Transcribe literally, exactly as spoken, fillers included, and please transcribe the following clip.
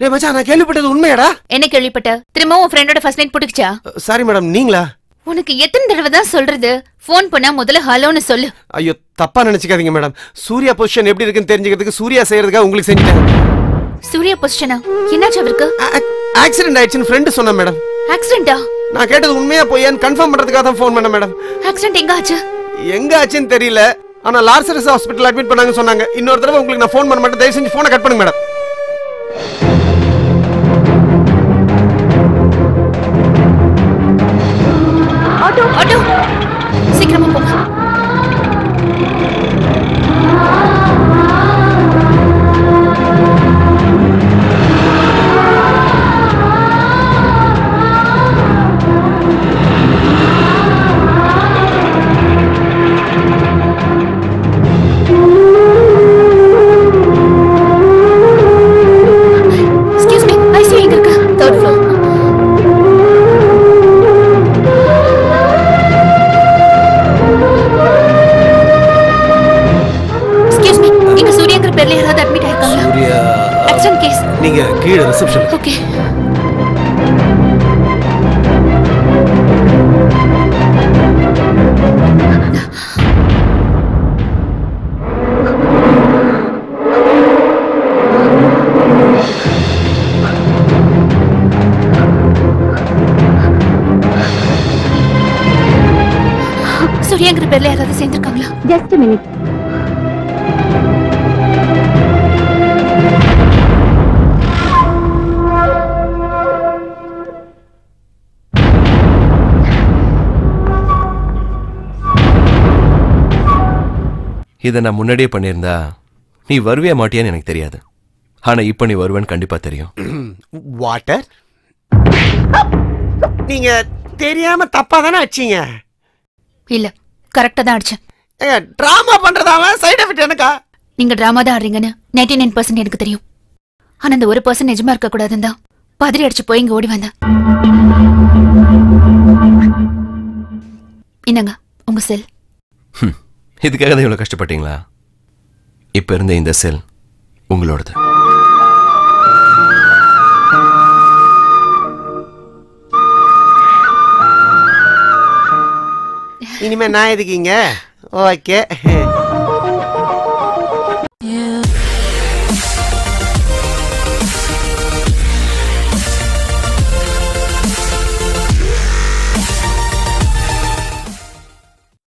டேய் மச்சான் நான் கேள்விப்பட்டது உண்மையாடா? என்ன கேள்விப்பட்ட? திரும்ப உன் ஃப்ரெண்டோட ஃபர்ஸ்ட் நைட் போட்டுக்கிச்சா? சாரி மேடம், நீங்களா? உனக்கு எத்தனை தடவை தான் சொல்றது? ஃபோன் பண்ணா முதல்ல ஹலோன்னு சொல்லு. ஐயோ தப்பா நினைச்சுக்காதீங்க மேடம். சூர்யா பொசிஷன் எப்படி இருக்குன்னு தெரிஞ்சுக்கிறதுக்கு சூர்யா செய்யறதுக்காக உங்களுக்கு செஞ்சிட்டேன். சூர்யா பொசிஷனா? என்னாச்சு அவருக்கு? ஆக்சிடென்ட் ஆயிடுச்சுன்னு ஃப்ரெண்ட் சொன்னா மேடம். ஆக்சிடென்ட்டா? நான் கேட்டது உண்மையா போயான்னு கன்ஃபார்ம் பண்றதுக்காக தான் ஃபோன் பண்ண மேடம். ஆக்சிடென்ட் எங்க ஆச்சு? எங்க ஆச்சுன்னு தெரியல. ஆனா லார்சரஸ் ஹாஸ்பிடல் அட்மிட் பண்ணாங்க சொன்னாங்க. இன்னொரு தடவை உங்களுக்கு நான் ஃபோன் பண்ண மாட்டேன். தயவு செஞ்சு போனை கட் பண்ணுங்க மேடம். ஆட்டோ ஆட்டோ சீக்கிரமா போங்க. நீங்க கீழே ரிசப்ஷன். ஓகே. சூர்யாங்கிற பேர்ல யாராவது சேர்ந்திருக்காங்களா? Just a minute. இதை நான் முன்னாடியே பண்ணியிருந்தா நீ வருவியா மாட்டியான்னு எனக்கு தெரியாது. ஆனா இப்ப நீ வருவேன்னு கண்டிப்பா தெரியும். வாட்டர் நீங்க தெரியாம தப்பா தானே அடிச்சீங்க? இல்ல, கரெக்டா தான் அடிச்சேன். டிராமா பண்றதாவ சைடு எஃபெக்ட் எனக்கா? நீங்க டிராமா தான் ஆடுறீங்கன்னு நைன்டி நைன் பர்சன்ட் எனக்கு தெரியும். ஆனா அந்த ஒரு பர்சன்ட் நிஜமா இருக்க கூடாதுன்னு தான் பதறி அடிச்சு போய் இங்க ஓடி வந்தேன். என்னங்க உங்க செல்? இதுக்காக தான் இவ்வளவு கஷ்டப்பட்டீங்களா? இப்ப இருந்த இந்த செல் உங்களோடது. இனிமே நான் எதுக்கீங்க? ஓகே.